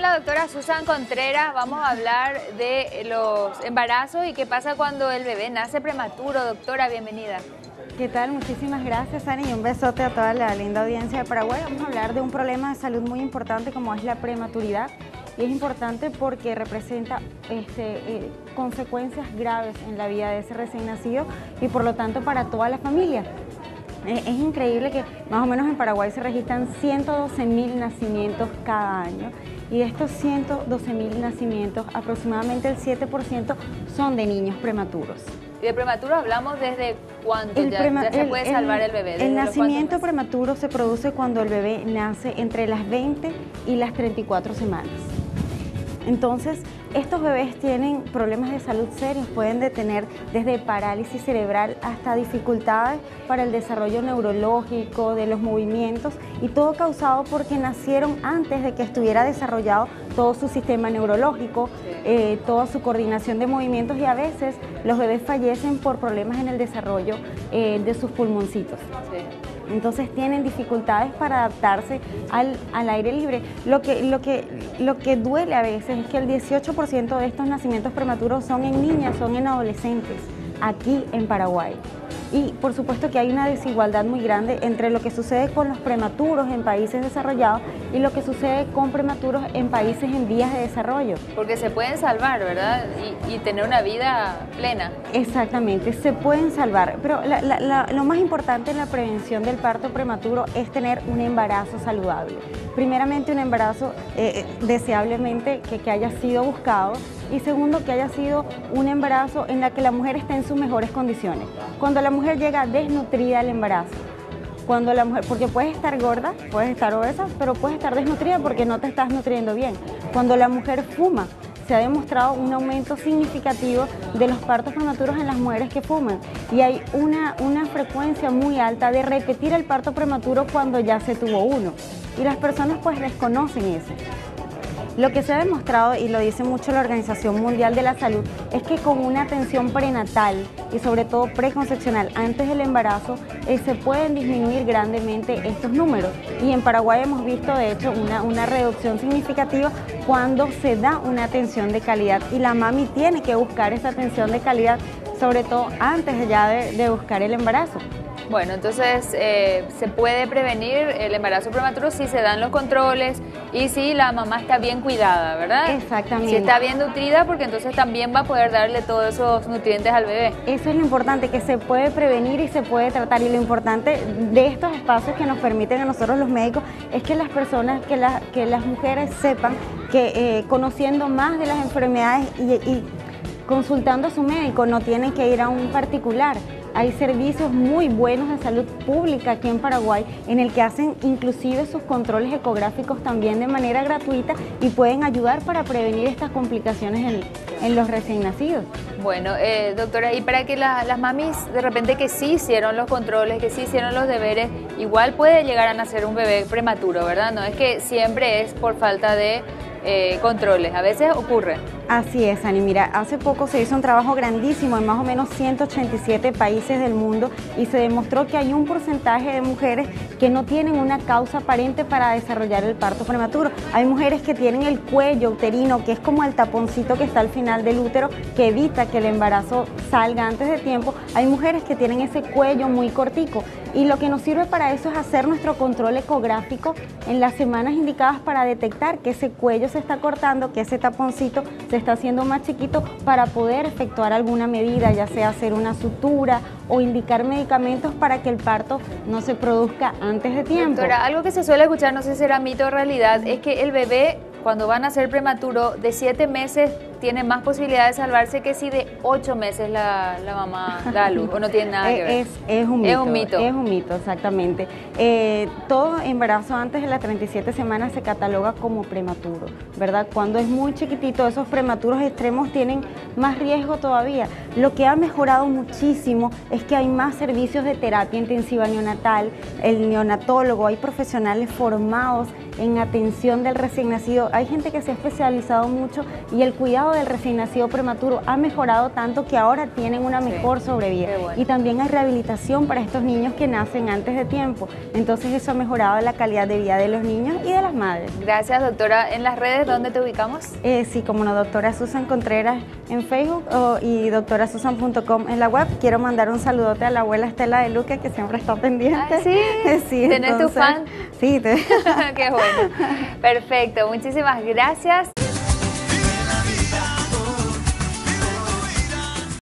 la doctora Susan Contreras. Vamos a hablar de los embarazos y qué pasa cuando el bebé nace prematuro. Doctora, bienvenida. ¿Qué tal? Muchísimas gracias, Ani, y un besote a toda la linda audiencia de Paraguay. Vamos a hablar de un problema de salud muy importante como es la prematuridad. Y es importante porque representa consecuencias graves en la vida de ese recién nacido y por lo tanto para toda la familia. Es increíble que más o menos en Paraguay se registran 112.000 nacimientos cada año y de estos 112.000 nacimientos aproximadamente el 7% son de niños prematuros. ¿Y de prematuro hablamos desde cuánto ya se puede salvar el bebé? El nacimiento prematuro se produce cuando el bebé nace entre las 20 y las 34 semanas. Entonces, estos bebés tienen problemas de salud serios, pueden tener desde parálisis cerebral hasta dificultades para el desarrollo neurológico, de los movimientos y todo causado porque nacieron antes de que estuviera desarrollado todo su sistema neurológico, toda su coordinación de movimientos y a veces los bebés fallecen por problemas en el desarrollo de sus pulmoncitos. Sí. Entonces tienen dificultades para adaptarse al aire libre. Lo que duele a veces es que el 18% de estos nacimientos prematuros son en niñas, son en adolescentes, aquí en Paraguay. Y por supuesto que hay una desigualdad muy grande entre lo que sucede con los prematuros en países desarrollados y lo que sucede con prematuros en países en vías de desarrollo. Porque se pueden salvar, ¿verdad? Y tener una vida plena. Exactamente, se pueden salvar, pero lo más importante en la prevención del parto prematuro es tener un embarazo saludable. Primeramente un embarazo deseablemente que haya sido buscado y segundo que haya sido un embarazo en la que la mujer esté en sus mejores condiciones. Cuando la mujer llega desnutrida al embarazo, porque puedes estar gorda, puedes estar obesa, pero puedes estar desnutrida porque no te estás nutriendo bien. Cuando la mujer fuma, se ha demostrado un aumento significativo de los partos prematuros en las mujeres que fuman y hay una frecuencia muy alta de repetir el parto prematuro cuando ya se tuvo uno y las personas pues desconocen eso. Lo que se ha demostrado, y lo dice mucho la Organización Mundial de la Salud, es que con una atención prenatal y sobre todo preconcepcional antes del embarazo, se pueden disminuir grandemente estos números. Y en Paraguay hemos visto de hecho una reducción significativa cuando se da una atención de calidad y la mami tiene que buscar esa atención de calidad, sobre todo antes ya de buscar el embarazo. Bueno, entonces se puede prevenir el embarazo prematuro si se dan los controles y si la mamá está bien cuidada, ¿verdad? Exactamente. Si está bien nutrida, porque entonces también va a poder darle todos esos nutrientes al bebé. Eso es lo importante, que se puede prevenir y se puede tratar. Y lo importante de estos espacios que nos permiten a nosotros los médicos es que las personas, que las mujeres sepan que conociendo más de las enfermedades y consultando a su médico, no tienen que ir a un particular. Hay servicios muy buenos de salud pública aquí en Paraguay en el que hacen inclusive sus controles ecográficos también de manera gratuita y pueden ayudar para prevenir estas complicaciones en los recién nacidos. Bueno, doctora, y para que las mamis de repente que sí hicieron los controles, que sí hicieron los deberes, igual puede llegar a nacer un bebé prematuro, ¿verdad? No es que siempre es por falta de controles, a veces ocurre. Así es, Ani. Mira, hace poco se hizo un trabajo grandísimo en más o menos 187 países del mundo y se demostró que hay un porcentaje de mujeres que no tienen una causa aparente para desarrollar el parto prematuro. Hay mujeres que tienen el cuello uterino, que es como el taponcito que está al final del útero, que evita que el embarazo salga antes de tiempo. Hay mujeres que tienen ese cuello muy cortico y lo que nos sirve para eso es hacer nuestro control ecográfico en las semanas indicadas para detectar que ese cuello se está cortando, que ese taponcito se está haciendo más chiquito para poder efectuar alguna medida, ya sea hacer una sutura o indicar medicamentos para que el parto no se produzca antes de tiempo. Doctora, algo que se suele escuchar, no sé si será mito o realidad, es que el bebé cuando van a ser prematuro de 7 meses tiene más posibilidad de salvarse que si de 8 meses la mamá da a luz, o no tiene nada que ver. Es un mito. Es un mito. Es un mito, exactamente. Todo embarazo antes de las 37 semanas se cataloga como prematuro, ¿verdad? Cuando es muy chiquitito, esos prematuros extremos tienen más riesgo todavía. Lo que ha mejorado muchísimo es que hay más servicios de terapia intensiva neonatal, el neonatólogo, hay profesionales formados en atención del recién nacido, hay gente que se ha especializado mucho y el cuidado del recién nacido prematuro ha mejorado tanto que ahora tienen una mejor sobrevida. Bueno. Y también hay rehabilitación para estos niños que nacen antes de tiempo. Entonces eso ha mejorado la calidad de vida de los niños y de las madres. Gracias, doctora. ¿En las redes dónde te ubicamos? Sí, como no, doctora Susan Contreras en Facebook y doctorasusan.com en la web. Quiero mandar un saludote a la abuela Estela de Luque, que siempre está pendiente. ¿Ah, sí? Sí, ¿Tenés tu fan? Sí. Qué bueno. Perfecto, muchísimas gracias.